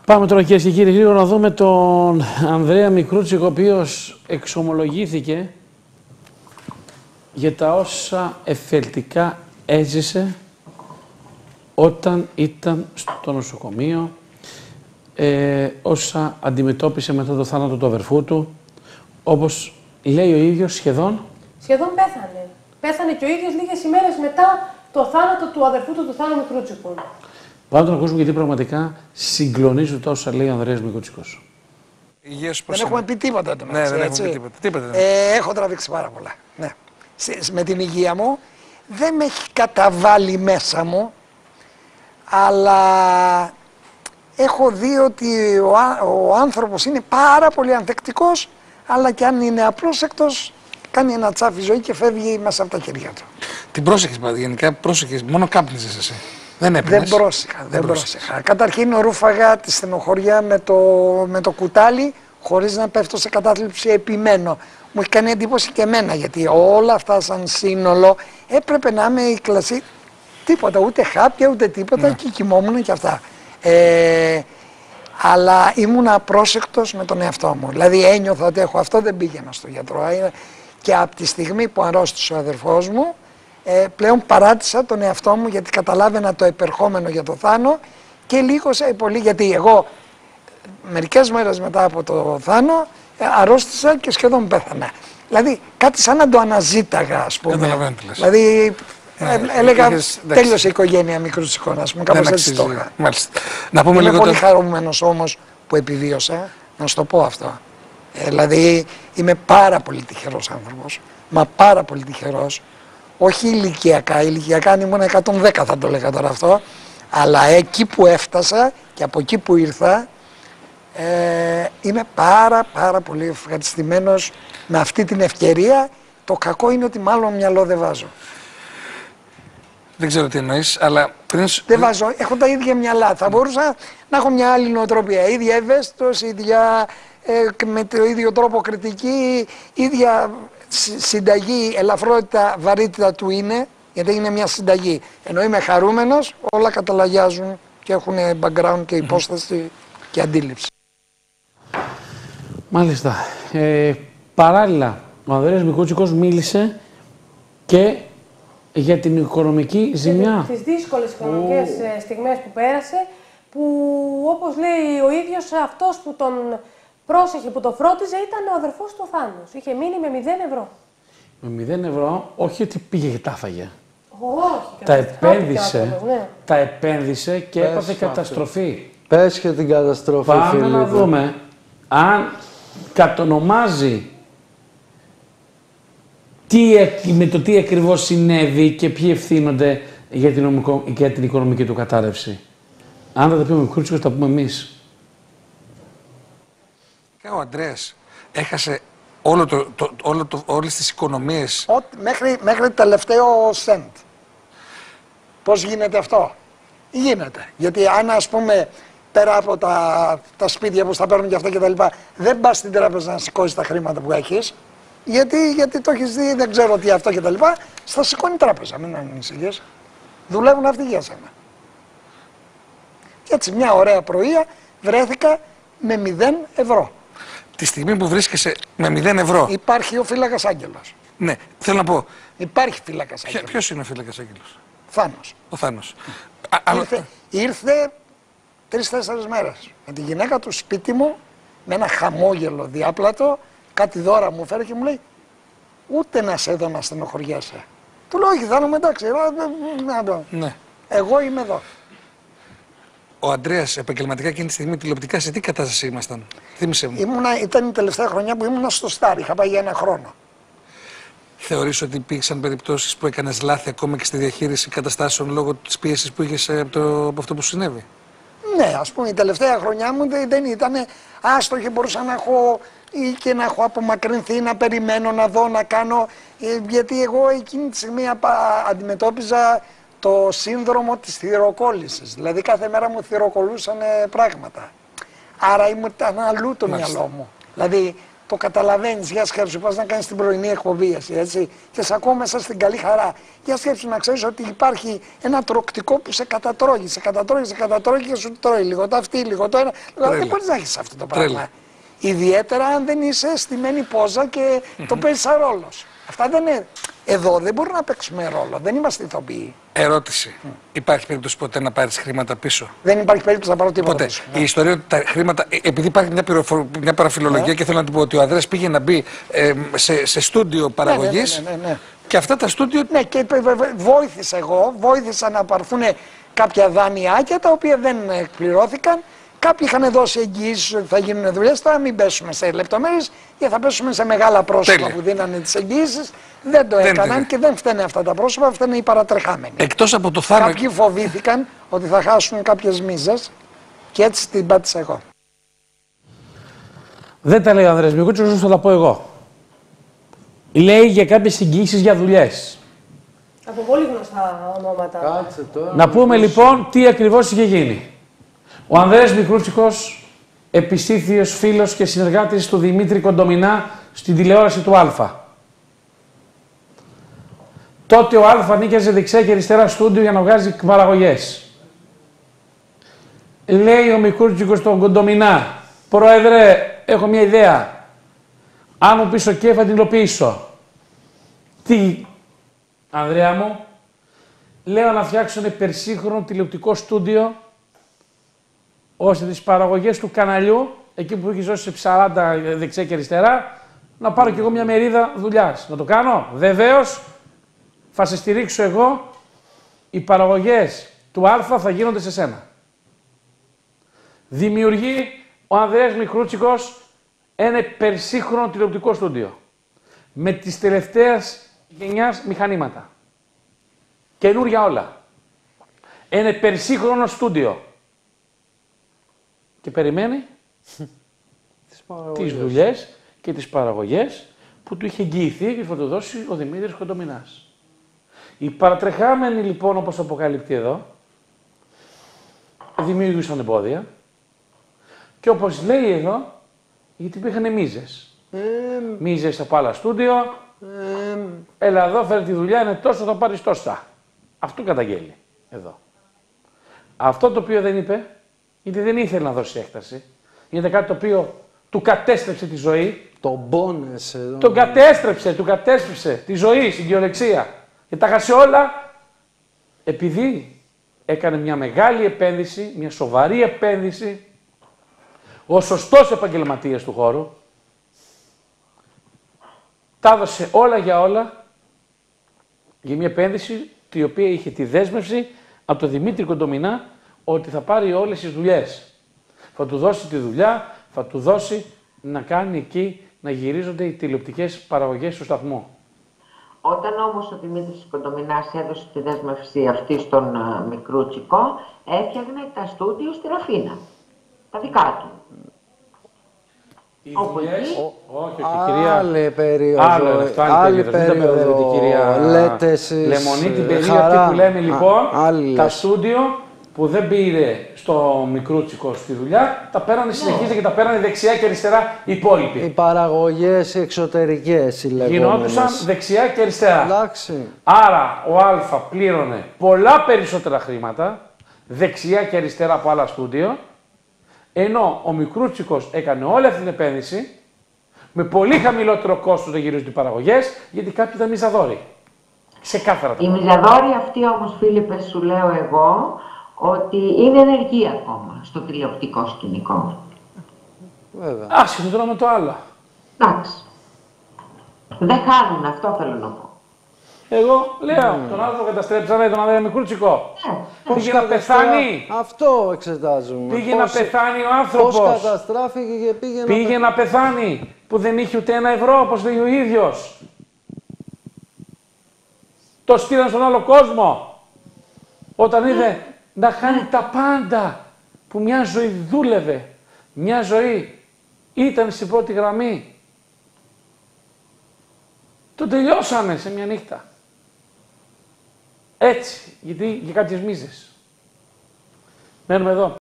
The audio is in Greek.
Πάμε τώρα κυρίες και κύριοι γρήγορα να δούμε τον Ανδρέα Μικρούτσικο, ο οποίος εξομολογήθηκε για τα όσα εφελτικά έζησε όταν ήταν στο νοσοκομείο, όσα αντιμετώπισε μετά το θάνατο του αδερφού του, όπως λέει ο ίδιος σχεδόν πέθανε. Πέθανε και ο ίδιος λίγες ημέρες μετά το θάνατο του αδερφού του Θάνο Μικρούτσικου. Πάμε να τον ακούσουμε, γιατί πραγματικά συγκλονίζουν τα όσα λέει ο Ανδρέας Μικρούτσικος. Δεν έχουμε πει τίποτα το μεταξύ, δεν έτσι. έχουμε πει τίποτα. Έχω τραβήξει πάρα πολλά. Ναι. Με την υγεία μου δεν με έχει καταβάλει μέσα μου, αλλά έχω δει ότι ο άνθρωπος είναι πάρα πολύ ανθεκτικός, αλλά και αν είναι απρόσεκτος, κάνει ένα τσάφι ζωή και φεύγει μέσα από τα χέρια του. Την πρόσεχες πάντα, γενικά πρόσεχες, μόνο κάπνιζες εσύ. Δεν έπινες. Δεν πρόσεχα. Καταρχήν ρούφαγα τη στενοχωριά με το κουτάλι, χωρίς να πέφτω σε κατάθλιψη, επιμένω. Μου έχει κάνει εντύπωση και εμένα, γιατί όλα αυτά σαν σύνολο έπρεπε να είμαι η κλασική. Τίποτα, ούτε χάπια ούτε τίποτα, και κοιμόμουν και αυτά. Αλλά ήμουν απρόσεκτος με τον εαυτό μου. Δηλαδή ένιωθα ότι έχω αυτό, δεν πήγαινα στο γιατρό. Και από τη στιγμή που αρρώστησε ο αδερφός μου, πλέον παράτησα τον εαυτό μου, γιατί καταλάβαινα το επερχόμενο για το Θάνο, και λίγο σε πολύ, γιατί εγώ μερικές μέρες μετά από το Θάνο αρρώστησα και σχεδόν πέθανα. Δηλαδή κάτι σαν να το αναζήταγα, ας πούμε. Δηλαδή έλεγα τέλειωσε η οικογένεια Μικρούτσικων, ας πούμε, κάπως έτσι το είχα. Είμαι πολύ χαρούμενος όμως που επιβίωσα, να σου το πω αυτό. Δηλαδή είμαι πάρα πολύ τυχερός άνθρωπος, μα πάρα πολύ τυχερός. Όχι ηλικιακά, αν ήμουν 110 θα το λέγα τώρα αυτό, αλλά εκεί που έφτασα και από εκεί που ήρθα, είμαι πάρα πολύ ευχαριστημένος με αυτή την ευκαιρία. Το κακό είναι ότι μάλλον μυαλό δεν βάζω. Δεν ξέρω τι εννοείς, αλλά πριν... Δεν βάζω, έχω τα ίδια μυαλά. Θα μπορούσα να έχω μια άλλη νοοτροπία, ίδια ευαίσθητος, με το ίδιο τρόπο κριτική, ίδια συνταγή, ελαφρότητα, βαρύτητα του είναι, γιατί είναι μια συνταγή. Ενώ είμαι χαρούμενος, όλα καταλαγιάζουν και έχουν background και υπόσταση και αντίληψη. Μάλιστα. Παράλληλα, ο Ανδρέας Μικρούτσικος μίλησε και για την οικονομική ζημιά. Τις δύσκολες οικονομικές στιγμές που πέρασε, που όπως λέει ο ίδιος, αυτός που τον πρόσεχε, που το φρόντιζε, ήταν ο αδερφός του Θάνος. Είχε μείνει με 0 ευρώ. Με 0 ευρώ, όχι ότι πήγε και τα έφαγε. Όχι. Τα επένδυσε και έπαθε καταστροφή. Πες και την καταστροφή, Πάμε να δούμε αν κατονομάζει με το τι ακριβώς συνέβη και ποιοι ευθύνονται για την οικονομική του κατάρρευση. Αν δεν τα πει ο Μικρούτσικος, τα πούμε εμείς. Ο Ανδρέας έχασε όλες τις οικονομίες. Μέχρι το τελευταίο σεντ. Πώς γίνεται αυτό? Γίνεται. Γιατί αν, ας πούμε, πέρα από τα σπίτια που θα παίρνουν και αυτά και τα λοιπά, δεν πας στην τράπεζα να σηκώσεις τα χρήματα που έχεις, γιατί το έχεις δει, δεν ξέρω τι αυτό και τα λοιπά, θα σηκώνει η τράπεζα, μην ανησυχείς. Δουλεύουν αυτοί για σένα. Και έτσι μια ωραία πρωία βρέθηκα με 0 ευρώ. Τη στιγμή που βρίσκεσαι με 0 ευρώ. Υπάρχει ο φύλακας Άγγελος. Ναι, θέλω να πω. Υπάρχει φύλακας Άγγελος. Ποιος είναι ο φύλακας Άγγελος? Θάνος. Ο Θάνος. Ήρθε 3-4 μέρες με τη γυναίκα του σπίτι μου, με ένα χαμόγελο διάπλατο, κάτι δώρα μου φέρει και μου λέει, ούτε να σε δω να στενοχωριέσαι. Του λέω, όχι, Θάνο, εντάξει, ναι. Εγώ είμαι εδώ. Ο Ανδρέας επαγγελματικά εκείνη τη στιγμή τηλεοπτικά σε τι κατάσταση ήμασταν? Θύμισε μου. Ήταν η τελευταία χρονιά που ήμουν στο Στάρ, είχα πάει για 1 χρόνο. Θεωρείς ότι υπήρξαν περιπτώσεις που έκανες λάθη ακόμα και στη διαχείριση καταστάσεων λόγω της πίεσης που είχες από αυτό που συνέβη? Ναι, ας πούμε η τελευταία χρονιά μου δεν ήταν άστοχη, μπορούσα να έχω ή και να έχω απομακρυνθεί, να περιμένω, να δω, να κάνω, γιατί εγώ εκείνη τη στιγμή αντιμετώπιζα το σύνδρομο της θυροκόλλησης. Δηλαδή κάθε μέρα μου θυροκολούσαν πράγματα. Άρα ήταν αλλού το μυαλό μου. Δηλαδή το καταλαβαίνεις. Για σκέψου, πας να κάνεις την πρωινή εκπομπή εσύ, έτσι, και σε ακούω μέσα στην καλή χαρά. Για σκέψου να ξέρεις ότι υπάρχει ένα τροκτικό που σε κατατρώγει, σε κατατρώγει και σου τρώει λίγο το αυτή, λίγο το ένα. Δεν μπορείς να έχεις αυτό το πράγμα. Ιδιαίτερα αν δεν είσαι στημένη πόζα και το παίζεις σαν ρόλος. Αυτά δεν είναι. Εδώ δεν μπορούμε να παίξουμε ρόλο, δεν είμαστε ηθοποιοί. Ερώτηση. Υπάρχει περίπτωση ποτέ να πάρεις χρήματα πίσω? Δεν υπάρχει περίπτωση να πάρω τίποτα Ποτέ. πίσω. Η ιστορία ότι τα χρήματα. Επειδή υπάρχει μια παραφιλολογία και θέλω να την πω ότι ο Ανδρέας πήγε να μπει σε στούντιο παραγωγής. Ναι. Και αυτά τα στούντιο. Ναι, και βοήθησα να πάρθουν κάποια δάνειάκια τα οποία δεν εκπληρώθηκαν. Κάποιοι είχαν δώσει εγγυήσεις ότι θα γίνουν δουλειές. Τώρα μην πέσουμε σε λεπτομέρειες, γιατί θα πέσουμε σε μεγάλα πρόσωπα που δίνανε τις εγγυήσεις. Δεν το έκαναν και δεν φταίνε αυτά τα πρόσωπα, φταίνε οι παρατρεχάμενοι. Εκτός από το θάνατο. Κάποιοι φοβήθηκαν ότι θα χάσουν κάποιες μίζες και έτσι την πάτησα εγώ. Δεν τα λέει ο Ανδρέας Μικρούτσικος, θα τα πω εγώ. Λέει για κάποιες εγγυήσεις για δουλειές. Από πολύ γνωστά ονόματα. Κάτσε τώρα. Να πούμε λοιπόν τι ακριβώς είχε γίνει. Ο Ανδρέας Μικρούτσικος, επιστήθιος φίλος και συνεργάτης του Δημήτρη Κοντομινά στην τηλεόραση του Α. Τότε ο Α νίκιαζε δεξιά και αριστερά στούντιο για να βγάζει παραγωγές. Λέει ο Μικρούτσικος στον Κοντομινά, «Πρόεδρε, έχω μια ιδέα. Αν μου πεις ok, θα την υλοποιήσω». «Τι, Ανδρέα μου?» «Λέω να φτιάξω ένα υπερσύγχρονο τηλεοπτικό στούντιο, ώστε τις παραγωγές του καναλιού, εκεί που έχεις δώσει 40 δεξιά και αριστερά, να πάρω κι εγώ μια μερίδα δουλειάς. Να το κάνω? Βεβαίως, θα σε στηρίξω εγώ, οι παραγωγές του Α θα γίνονται σε σένα». Δημιουργεί ο Ανδρέας Μικρούτσικος ένα υπερσύγχρονο τηλεοπτικό στούντιο με τις τελευταίες γενιάς μηχανήματα. Καινούρια όλα. Ένα υπερσύγχρονο στούντιο. Και περιμένει τις δουλειές και τις παραγωγές που του είχε εγγυηθεί και θα του δώσει ο Δημήτρης Κοντομινάς. Οι παρατρεχάμενοι λοιπόν, όπως αποκαλύπτει εδώ, δημιούργησαν εμπόδια και όπως λέει εδώ, γιατί υπήρχαν μίζες. Μίζες από άλλα στούντιο, έλα εδώ, φέρε τη δουλειά, είναι τόσο, θα πάρεις τόσα. Αυτό καταγγέλει εδώ. Αυτό το οποίο δεν είπε, γιατί δεν ήθελε να δώσει έκταση, είναι κάτι το οποίο του κατέστρεψε τη ζωή. Τον πόνεσε εδώ. Τον κατέστρεψε τη ζωή, στην κυριολεξία. Και τα χάσε όλα επειδή έκανε μια μεγάλη επένδυση, μια σοβαρή επένδυση, ο σωστός επαγγελματίας του χώρου, τα έδωσε όλα για όλα για μια επένδυση η οποία είχε τη δέσμευση από τον Δημήτρη Κοντομινά ότι θα πάρει όλες τις δουλειές. Θα του δώσει τη δουλειά, θα του δώσει να κάνει εκεί, να γυρίζονται οι τηλεοπτικές παραγωγές του σταθμού. Όταν όμως ο Δημήτρης Κοντομινάς έδωσε τη δέσμευση αυτή στον Μικρούτσικο, έφτιαχνε τα στούντιο στη Ραφίνα. Τα δικά του. Όχι, κυρία. Άλλη περίοδο. Άλλη περίοδο. Κυρία λέτε εσείς. Λεμονή, την περίοδο αυτή που λέμε λοιπόν, τα στούντιο που δεν πήρε στο Μικρούτσικο στη δουλειά, τα πέρανε συνεχίζεται και τα πέρανε δεξιά και αριστερά οι υπόλοιποι. Οι παραγωγές εξωτερικές οι λεγόμενες. Γινόντουσαν δεξιά και αριστερά. Εντάξει. Άρα ο Α πλήρωνε πολλά περισσότερα χρήματα, δεξιά και αριστερά από άλλα στούντιο, ενώ ο Μικρούτσικος έκανε όλη αυτή την επένδυση με πολύ χαμηλότερο κόστος να γυρίζουν οι παραγωγές, γιατί κάποιοι ήταν μιζαδόροι. Ξεκάθαρα. Οι μιζαδόροι αυτοί όμως, Φίλιππε, σου λέω εγώ, ότι είναι ενεργοί ακόμα στο τηλεοπτικό σκηνικό. Βέβαια. Άσχετο τώρα με το άλλο. Εντάξει. Δεν χάνουν, αυτό θέλω να πω. Εγώ λέω, τον άνθρωπο καταστρέψανε τον Ανδρέα Μικρούτσικο. Πήγε να πεθάνει. Αυτό εξετάζουμε. Πήγε να πεθάνει ο άνθρωπος. Πώς καταστράφηκε και πήγε να πεθάνει. Που δεν είχε ούτε €1, όπως λέει ο ίδιος. Το στείλαν στον άλλο κόσμο. Όταν είδε να χάνει τα πάντα. Που μια ζωή δούλευε. Μια ζωή ήταν στην πρώτη γραμμή. Το τελειώσανε σε μια νύχτα. Έτσι, γιατί για κάποιες μίζες. Μένουμε εδώ.